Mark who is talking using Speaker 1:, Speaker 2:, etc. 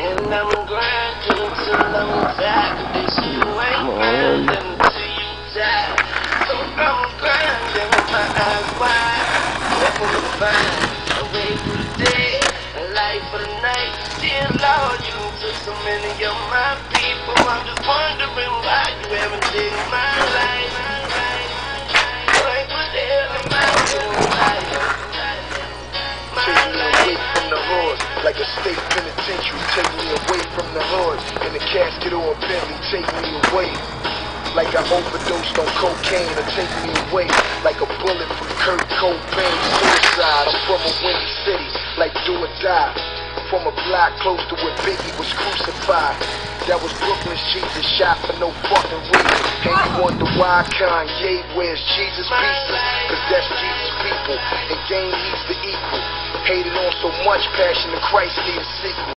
Speaker 1: And I'm grinding till I'm tired. This you ain't grinding till you die. So I'm grinding with my eyes wide, hoping to find a way through the day, a life for the night. Dear Lord, you took so many of my people. I'm just wondering why you haven't taken my life. Like what the hell am I doing?
Speaker 2: Take me away from the hood, like a state penitentiary. Take me away from the hood, in the casket or a Bentley. Take me away, like I overdosed on cocaine. Or take me away, like a bullet from Kurt Cobain. Suicide, I'm from a windy city, like do or die. From a block close to where Biggie was crucified. That was Brooklyn's Jesus, shot for no fucking reason. And you wonder why Kanye wears Jesus pieces? Cause that's Jesus people, and game needs the equal. Hated on so much, Passion of Christ need a sequel.